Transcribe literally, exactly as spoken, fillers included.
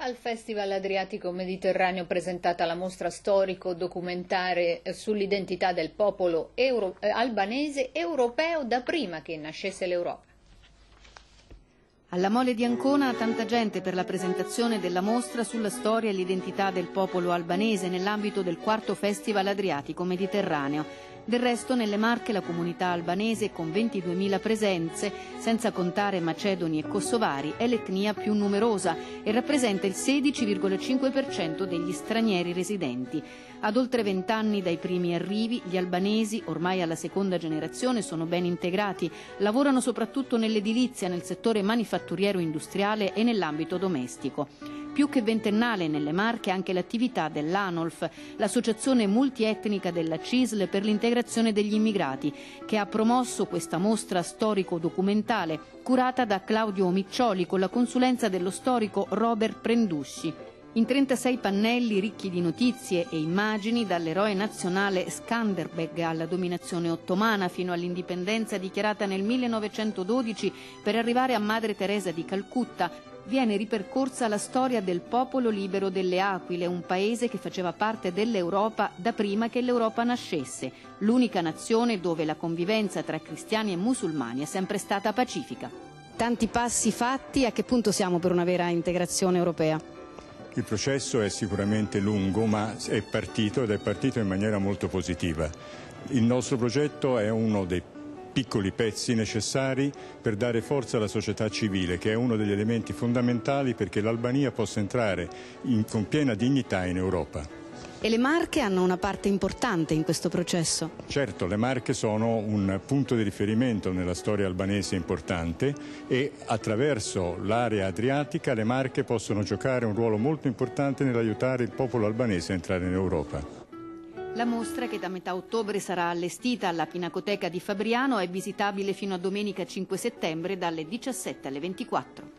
Al Festival Adriatico Mediterraneo presentata la mostra storico-documentare sull'identità del popolo euro, eh, albanese europeo da prima che nascesse l'Europa. Alla Mole di Ancona tanta gente per la presentazione della mostra sulla storia e l'identità del popolo albanese nell'ambito del quarto Festival Adriatico Mediterraneo. Del resto nelle Marche la comunità albanese con ventiduemila presenze, senza contare macedoni e kosovari, è l'etnia più numerosa e rappresenta il sedici virgola cinque per cento degli stranieri residenti. Ad oltre vent'anni dai primi arrivi, gli albanesi, ormai alla seconda generazione, sono ben integrati, lavorano soprattutto nell'edilizia, nel settore manifatturiero industriale e nell'ambito domestico. Più che ventennale nelle Marche anche l'attività dell'Anolf, l'associazione multietnica della C I S L per l'integrazione degli immigrati, che ha promosso questa mostra storico-documentale curata da Claudio Miccioli con la consulenza dello storico Robert Prendusci. In trentasei pannelli ricchi di notizie e immagini, dall'eroe nazionale Skanderbeg alla dominazione ottomana fino all'indipendenza dichiarata nel millenovecentododici per arrivare a Madre Teresa di Calcutta, viene ripercorsa la storia del popolo libero delle Aquile, un paese che faceva parte dell'Europa da prima che l'Europa nascesse, l'unica nazione dove la convivenza tra cristiani e musulmani è sempre stata pacifica. Tanti passi fatti, a che punto siamo per una vera integrazione europea? Il processo è sicuramente lungo, ma è partito ed è partito in maniera molto positiva. Il nostro progetto è uno dei piccoli pezzi necessari per dare forza alla società civile, che è uno degli elementi fondamentali perché l'Albania possa entrare in, con piena dignità in Europa. E le Marche hanno una parte importante in questo processo? Certo, le Marche sono un punto di riferimento nella storia albanese importante e attraverso l'area adriatica le Marche possono giocare un ruolo molto importante nell'aiutare il popolo albanese a entrare in Europa. La mostra, che da metà ottobre sarà allestita alla Pinacoteca di Fabriano, è visitabile fino a domenica cinque settembre dalle diciassette alle ventiquattro.